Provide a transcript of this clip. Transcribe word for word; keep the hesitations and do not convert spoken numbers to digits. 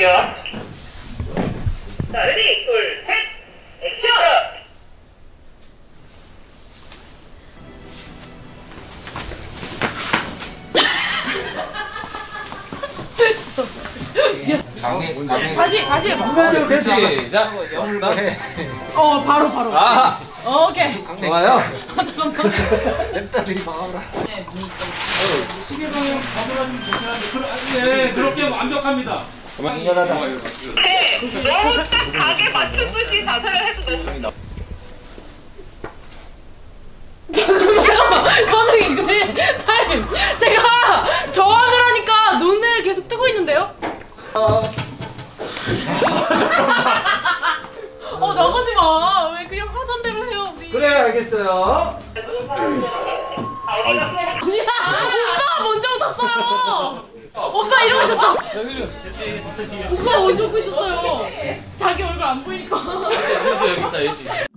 갈게요. 자, 레디, 둘, 셋, 액션! 다시 다시 해봐. 시작. 어 바로 바로. 아, 어, 오케이. 좋아요. 아 잠깐만. 랩다들이 방황을. 시계 방향 가보라면 좋긴 한데 그러, 네, 그렇게 완벽합니다. 완전하다. 네, 너무 딱 가게 맞춤없이 자세를 해도 너무 잠깐만 잠깐만. 감독님 근데 타임. 제가 저항을 하니까 눈을 계속 뜨고 있는데요? 어 나가지 마. 왜 그냥 하던 대로 해요 우리. 그래, 알겠어요. 아니야 오빠가 먼저 웃었어요. 오빠 이러고 있었어. 오빠 먼저 웃고 있었어요. 자기 얼굴 안 보이니까. 여기 있다, 여기.